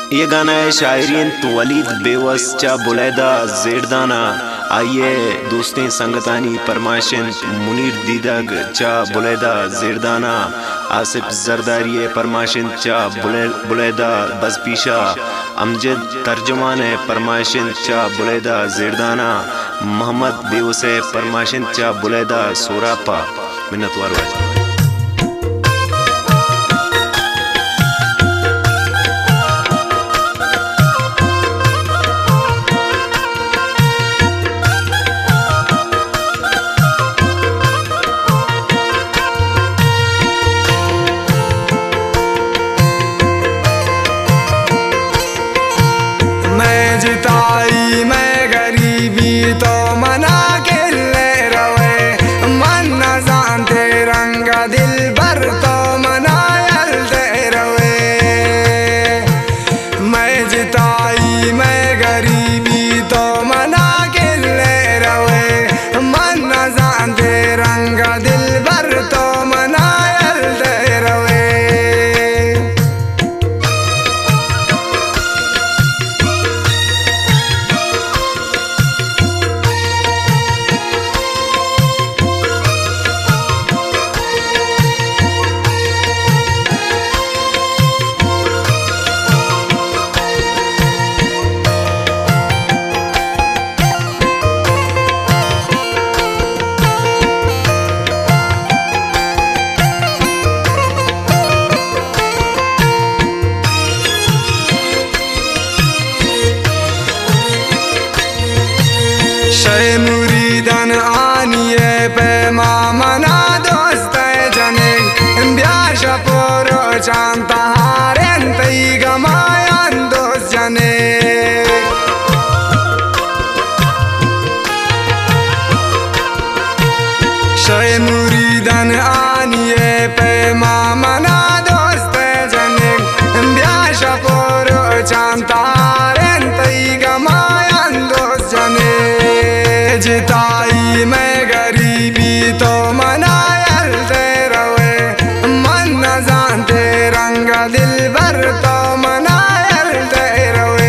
ये गाना है शायरीन तो वलीद बेवस चा बुलैदा जेरदाना। आइए दोस्तें संगतानी परमाशिन मुनीर दीदग चा बुलैदा जेरदाना। आसिफ जरदारी परमाशिन चा बुलैदा बसपीशा। अमजद तर्जुमान है परमाशिन चा बुलैदा जेरदाना। मोहम्मद बेवस परमाशिन चा बुलैदा सोरापा। मिन्नतवार वाज जिताई मैं गरीबी तो मना के ले रवे मन न जानते रंग दिल भर तो मनायल दे रवे। मैं जिताई मैं गरीबी तो मना के ले रवे मन न जानते रंग दिल भर तो मनायल दे रवे। शे मुरीदन आनिए पे मामना दोस्त जने ब्याश पोरो चांता हारेन तई गमायन दोस्त जने। शे मुरीदन आनिए पे मामना दोस्त जने ब्याश पोरो चांता हारेन तई गमायन दोस्त जने। जिताई मैं गरीबी तो मनायल दे रवे मन न जानते रंग दिल भर तो मनायल दे रवे।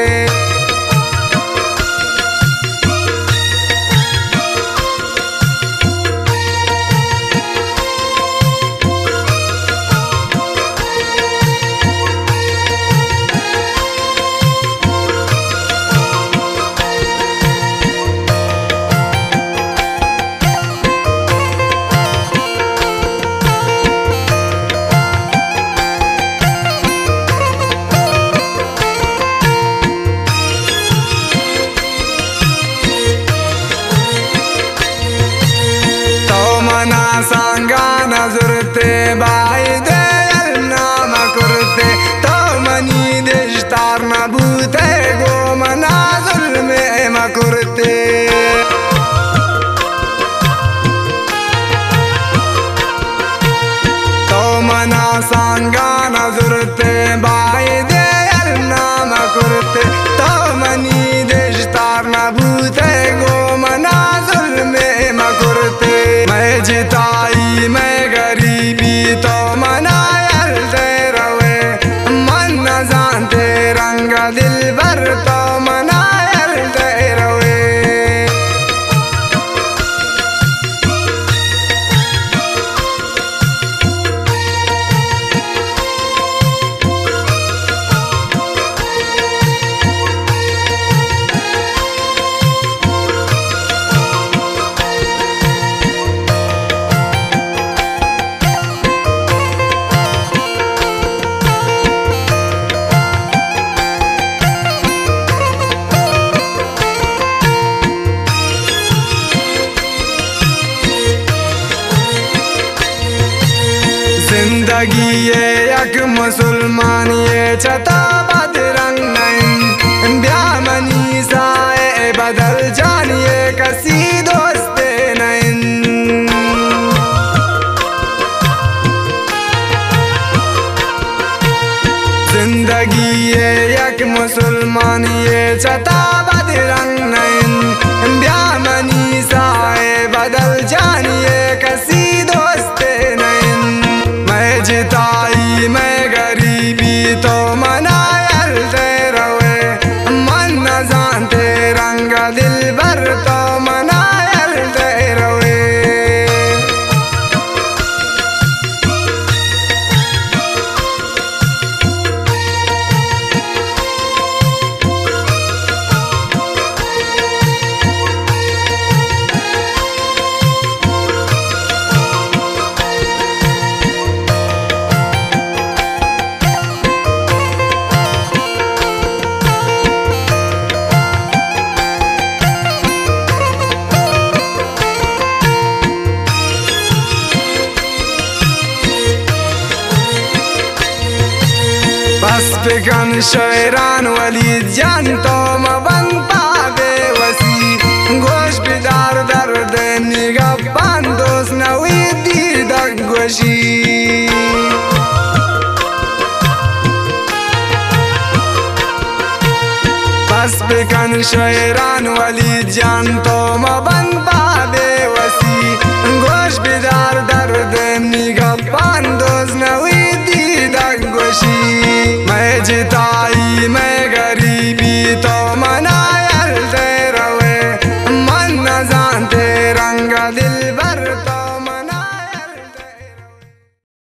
सांगा नजरते बाई दे नाम करते तो मनी देशतार न भूते गो मना जुल्मे मकुरते। तो मना सांगा नजरते बाई दे नाम करते तो मनी देशतार न भूते गो मना जुल्मे मकुरते। मैं जिताई मैं गरीबी तो मनायल दे रवे मन न जानते रंग दिल भर तो मनायल दे रवे। जिंदगी ये एक मुसलमान ये चता बदरंग नहीं ब्यामनी साए बदल जानिए कसी दोस्ते नहीं। जिंदगी ये एक मुसलमान ये चता बदरंग नहीं ब्यामनी साए बदल जानिए कसी दोस्ते नहीं। मैं जिताई मैं गरीबी तो मनायल بکن شاعران ولی جان تو مبند پاوے وسی گوش بیدار درد نگاه باندوز نوی دیر دک گوشی بس بکن شاعران ولی جان تو مبند